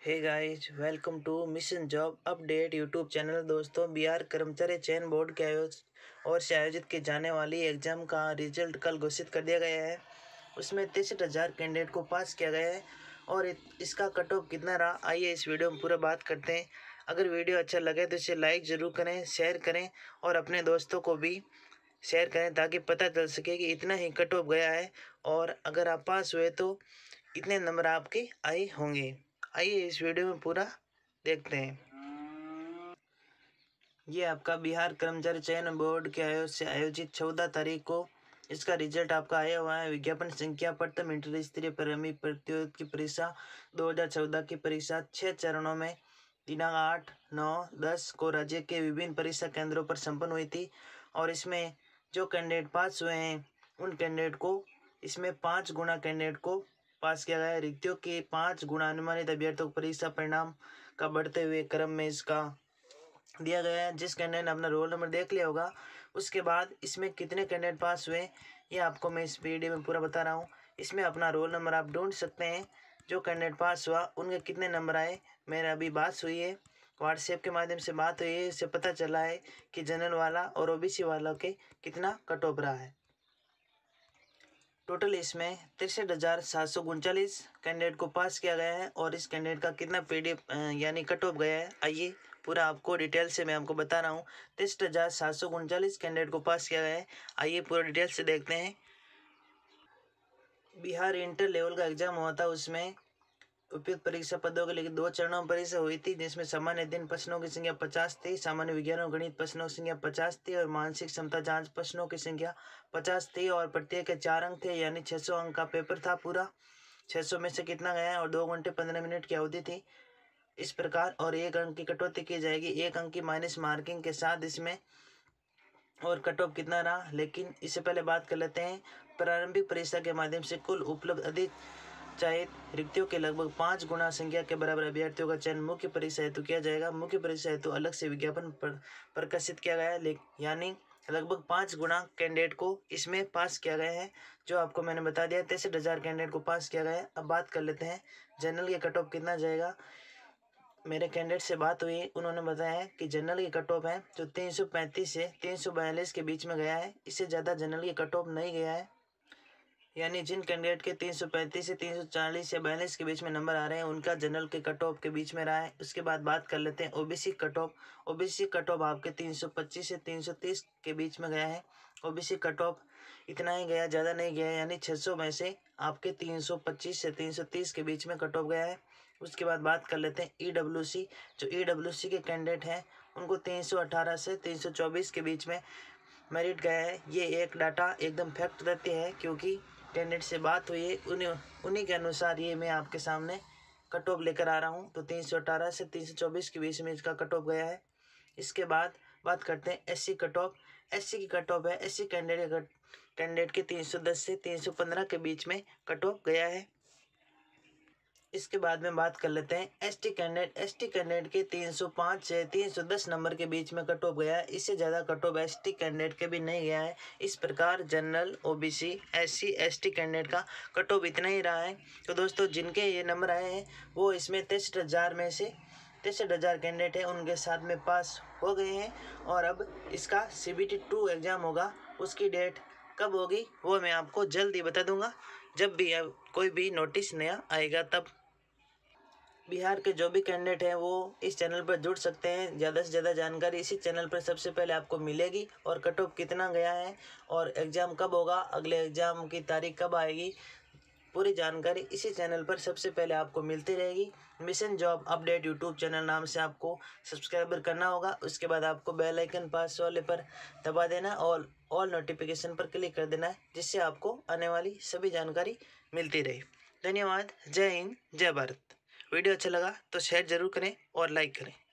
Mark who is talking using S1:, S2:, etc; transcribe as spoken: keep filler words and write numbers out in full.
S1: Hey guys, welcome to mission job update YouTube channel. दोस्तों, बिहार कर्मचारी चयन बोर्ड के आयोजन और से आयोजित की जाने वाली एग्ज़ाम का रिजल्ट कल घोषित कर दिया गया है। उसमें तिरसठ हज़ार कैंडिडेट को पास किया गया है और इसका कट ऑफ कितना रहा, आइए इस वीडियो में पूरा बात करते हैं। अगर वीडियो अच्छा लगे तो इसे लाइक ज़रूर करें, शेयर करें और अपने दोस्तों को भी शेयर करें ताकि पता चल सके कि इतना ही कट ऑफ गया है और अगर आप पास हुए तो इतने नंबर आपके आए होंगे। आइए इस वीडियो में पूरा देखते हैं। ये आपका बिहार कर्मचारी चयन बोर्ड के आयोग से आयोजित चौदह तारीख को इसका रिजल्ट आपका आया हुआ है। विज्ञापन संख्या प्रथम इंटर स्तरीय प्रारंभिक प्रतियोगिता की परीक्षा दो हज़ार चौदह की परीक्षा छः चरणों में दिनांक आठ नौ दस को राज्य के विभिन्न परीक्षा केंद्रों पर संपन्न हुई थी और इसमें जो कैंडिडेट पास हुए हैं उन कैंडिडेट को इसमें पाँच गुना कैंडिडेट को पास किया गया है। रिक्तियों के पाँच गुना अनुमानित अभ्यर्थियों को परीक्षा परिणाम का बढ़ते हुए क्रम में इसका दिया गया है। जिस कैंडिडेट ने अपना रोल नंबर देख लिया होगा उसके बाद इसमें कितने कैंडिडेट पास हुए ये आपको मैं इस वीडियो में पूरा बता रहा हूँ। इसमें अपना रोल नंबर आप ढूंढ सकते हैं। जो कैंडिडेट पास हुआ उनके कितने नंबर आए, मेरा अभी बात हुई है, व्हाट्सएप के माध्यम से बात हुई है, इससे पता चला है कि जनरल वाला और ओबीसी वालों के कितना कट ऑफ रहा है। टोटल इसमें तिरसठ हज़ार सात सौ उनचालीस कैंडिडेट को पास किया गया है और इस कैंडिडेट का कितना पीडीएफ यानी कट ऑफ गया है, आइए पूरा आपको डिटेल से मैं आपको बता रहा हूँ। तिरसठ हज़ार सात सौ उनचालीस कैंडिडेट को पास किया गया है, आइए पूरा डिटेल से देखते हैं। बिहार इंटर लेवल का एग्जाम हुआ था, उसमें उपयुक्त परीक्षा पदों के लिए दो चरणों में परीक्षा हुई थी, जिसमें सामान्य दिन प्रश्नों की संख्या पचास थी, सामान्य विज्ञान और गणित प्रश्नों की संख्या पचास थी और मानसिक क्षमता जांच प्रश्नों की संख्या पचास थी और प्रत्येक के चार अंक थे, यानी छः सौ अंक का पेपर था। पूरा छः सौ में से कितना गया है और दो घंटे पंद्रह मिनट की अवधि थी इस प्रकार, और एक अंक की कटौती की जाएगी, एक अंक की माइनस मार्किंग के साथ इसमें, और कट ऑफ कितना रहा। लेकिन इससे पहले बात कर लेते हैं प्रारंभिक परीक्षा के माध्यम से कुल उपलब्ध अधिक चयनित रिक्तियों के लगभग पाँच गुना संख्या के बराबर अभ्यर्थियों का चयन मुख्य परीक्षा हेतु किया जाएगा। मुख्य परीक्षा हेतु अलग से विज्ञापन पर प्रकाशित किया गया है, यानी लगभग पाँच गुना कैंडिडेट को इसमें पास किया गया है, जो आपको मैंने बता दिया। तिरसठ हज़ार कैंडिडेट को पास किया गया है। अब बात कर लेते हैं जनरल के कट ऑफ कितना जाएगा। मेरे कैंडिडेट से बात हुई, उन्होंने बताया है कि जनरल की कट ऑफ है जो तीन सौ पैंतीस से तीन सौ बयालीस के बीच में गया है, इससे ज़्यादा जनरल की कट ऑफ नहीं गया है। यानी जिन कैंडिडेट के तीन सौ पैंतीस से तीन सौ चालीस या बयालीस के बीच में नंबर आ रहे हैं उनका जनरल के कट ऑफ के बीच में रहा है। उसके बाद बात कर लेते हैं OBC cut off. OBC cut off आपके तीन सौ पच्चीस से तीन सौ तीस के बीच में गया है। ओबीसी कट ऑफ इतना ही गया, ज़्यादा नहीं गया, यानी छः सौ में से आपके तीन सौ पच्चीस से तीन सौ तीस के बीच में कट ऑफ गया है। उसके बाद बात कर लेते हैं ईडब्ल्यूसी। जो ईडब्ल्यूसी के कैंडिडेट हैं उनको तीन सौ अठारह से तीन सौ चौबीस के बीच में मेरिट गया है। ये एक डाटा एकदम फैक्ट रहती है क्योंकि कैंडिडेट से बात हुई है, उन्हीं उन्हीं के अनुसार ये मैं आपके सामने कट ऑफ लेकर आ रहा हूँ। तो तीन सौ अठारह से तीन सौ चौबीस के बीच में इसका कट ऑफ गया है। इसके बाद बात करते हैं एससी कट ऑफ। एससी की कट ऑफ है, एससी कैंडिडेट कैंडिडेट के तीन सौ दस से तीन सौ पंद्रह के बीच में कट ऑफ गया है। इसके बाद में बात कर लेते हैं एसटी कैंडिडेट। एसटी कैंडिडेट के तीन सौ पाँच से तीन सौ दस नंबर के बीच में कट ऑफ गया है, इससे ज़्यादा कट ऑफ एसटी कैंडिडेट के भी नहीं गया है। इस प्रकार general, OBC, SC, ST candidate का कट ऑफ इतना ही रहा है। तो दोस्तों, जिनके ये नंबर आए हैं वो इसमें तिरसठ हज़ार में से तिरसठ हज़ार कैंडिडेट हैं, उनके साथ में पास हो गए हैं। और अब इसका C B T two exam होगा, उसकी डेट कब होगी वो मैं आपको जल्द ही बता दूंगा, जब भी कोई भी नोटिस नया आएगा तब। बिहार के जो भी कैंडिडेट हैं वो इस चैनल पर जुड़ सकते हैं। ज़्यादा से ज़्यादा जानकारी इसी चैनल पर सबसे पहले आपको मिलेगी, और कट ऑफ कितना गया है और एग्ज़ाम कब होगा, अगले एग्ज़ाम की तारीख कब आएगी, पूरी जानकारी इसी चैनल पर सबसे पहले आपको मिलती रहेगी। Mission job update YouTube channel नाम से आपको सब्सक्राइबर करना होगा। उसके बाद आपको बेल आइकन पास वाले पर दबा देना और ऑल नोटिफिकेशन पर क्लिक कर देना है, जिससे आपको आने वाली सभी जानकारी मिलती रहे। धन्यवाद। जय हिंद, जय भारत। वीडियो अच्छा लगा तो शेयर ज़रूर करें और लाइक करें।